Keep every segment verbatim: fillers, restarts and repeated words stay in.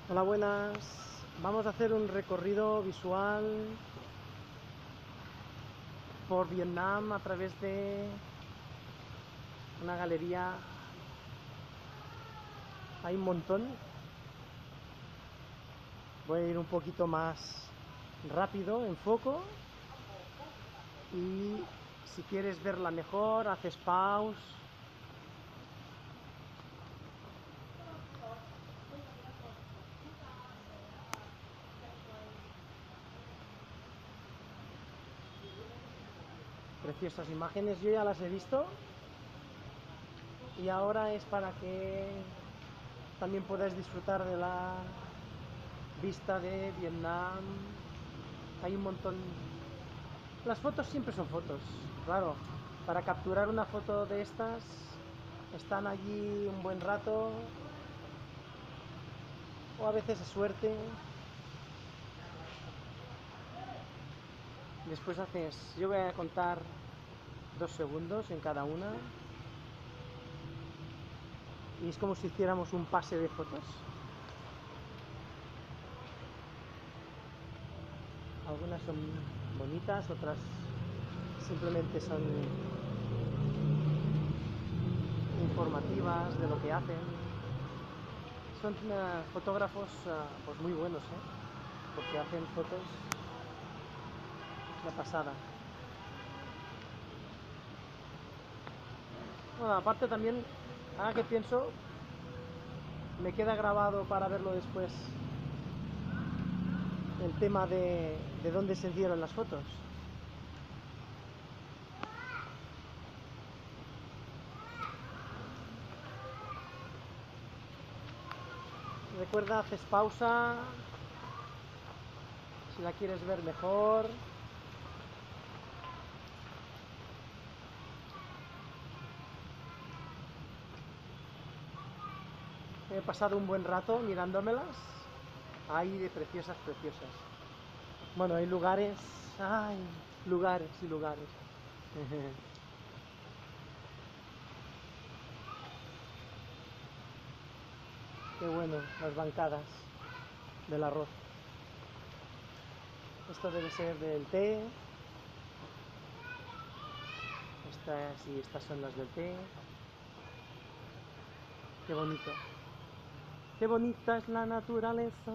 Hola, buenas. Vamos a hacer un recorrido visual por Vietnam a través de una galería. Hay un montón. Voy a ir un poquito más rápido, en foco. Y si quieres verla mejor, haces pause. Preciosas imágenes, yo ya las he visto. Y ahora es para que también podáis disfrutar de la vista de Vietnam. Hay un montón. Las fotos siempre son fotos, claro. Para capturar una foto de estas, están allí un buen rato, o a veces es suerte. Después haces, yo voy a contar dos segundos en cada una. Y es como si hiciéramos un pase de fotos. Algunas son bonitas, otras simplemente son informativas de lo que hacen. Son uh, fotógrafos uh, pues muy buenos, ¿eh? Porque hacen fotos de pasada. Bueno, aparte también, ahora que pienso, me queda grabado para verlo después el tema de, de dónde se dieron las fotos. Recuerda, haces pausa si la quieres ver mejor. He pasado un buen rato mirándomelas. Hay de preciosas, preciosas. Bueno, hay lugares, ay, lugares y lugares. Qué bueno, las bancadas del arroz. Esto debe ser del té. Esta, sí, estas son las del té. Qué bonito. Qué bonita es la naturaleza.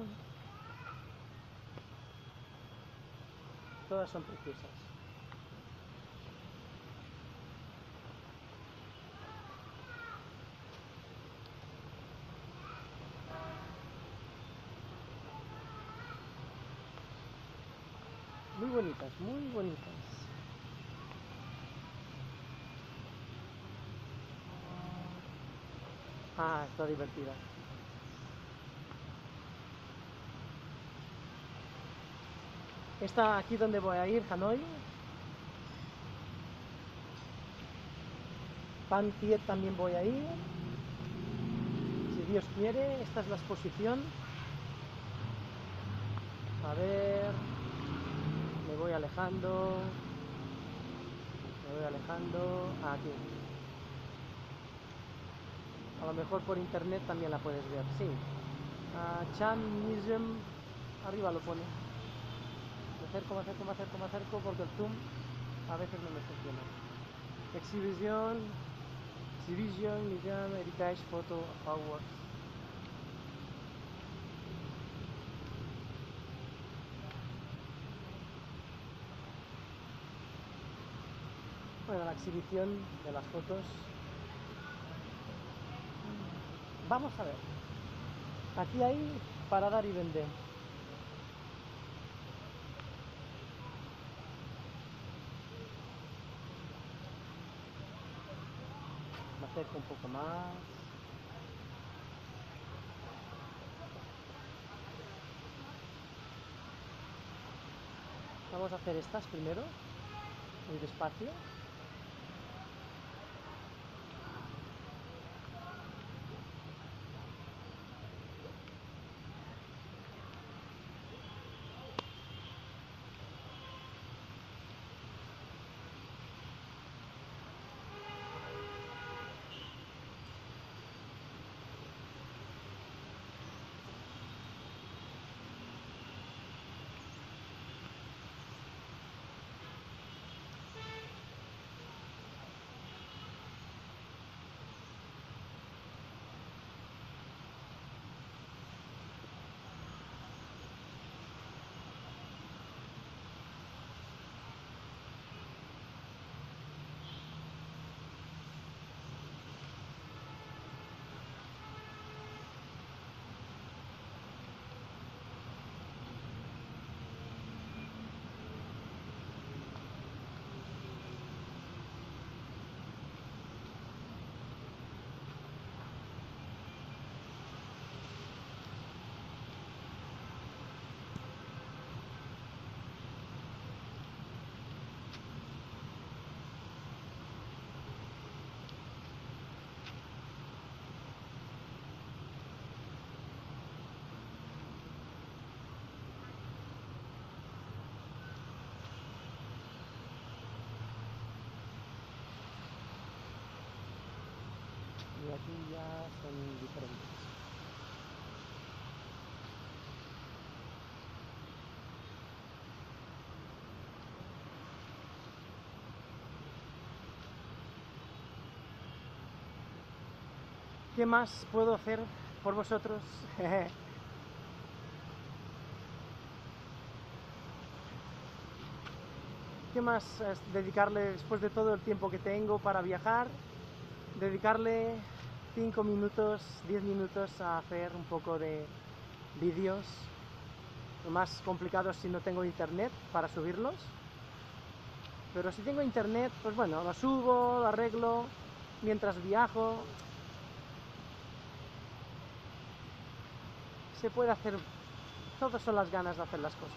Todas son preciosas. Muy bonitas, muy bonitas. Ah, está divertida. Esta aquí donde voy a ir, Hanoi. Pan Thiet también voy a ir. Si Dios quiere, esta es la exposición. A ver, me voy alejando. Me voy alejando. Ah, aquí. A lo mejor por internet también la puedes ver, sí. Uh, Chan Museum, arriba lo pone. Me acerco, me acerco, me acerco, me acerco porque el zoom a veces no me funciona. Exhibición, Exhibition, Museum, Heritage, Photo, Awards. Bueno, la exhibición de las fotos. Vamos a ver. Aquí hay para dar y vender. Me acerco un poco más. Vamos a hacer estas primero, muy despacio. aquí ya son diferentes. ¿Qué más puedo hacer por vosotros? ¿Qué más es dedicarle, después de todo el tiempo que tengo para viajar, dedicarle cinco minutos, diez minutos a hacer un poco de vídeos? Lo más complicado es si no tengo internet para subirlos, pero si tengo internet, pues bueno, lo subo, lo arreglo mientras viajo. Se puede hacer, todas son las ganas de hacer las cosas.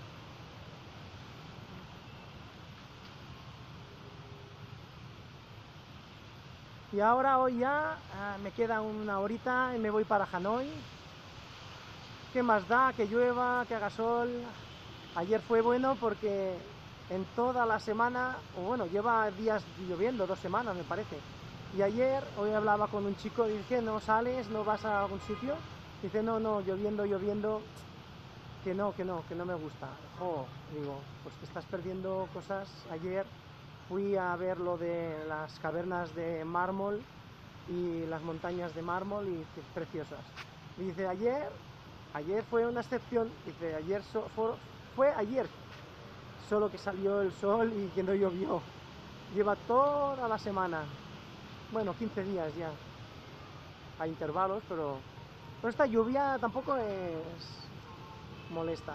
Y ahora, hoy ya, ah, me queda una horita y me voy para Hanoi. ¿Qué más da? Que llueva, que haga sol. Ayer fue bueno porque en toda la semana, o bueno, lleva días lloviendo, dos semanas me parece. Y ayer, hoy hablaba con un chico y dije, ¿no sales? ¿No vas a algún sitio? Dice, no, no, lloviendo, lloviendo, que no, que no, que no me gusta. Oh, digo, pues te estás perdiendo cosas. Ayer fui a ver lo de las cavernas de mármol y las montañas de mármol y que preciosas. Y dice, ayer, ayer fue una excepción, dice, ayer so, fue, fue ayer, solo que salió el sol y que no llovió. Lleva toda la semana, bueno, quince días ya, a intervalos, pero, pero esta lluvia tampoco es molesta,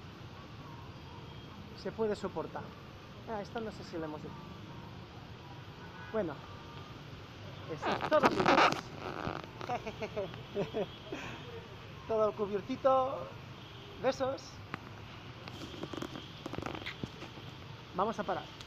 se puede soportar. Ah, esta no sé si la hemos hecho. Bueno, eso es todo, amigos. Todo cubiertito. Besos. Vamos a parar.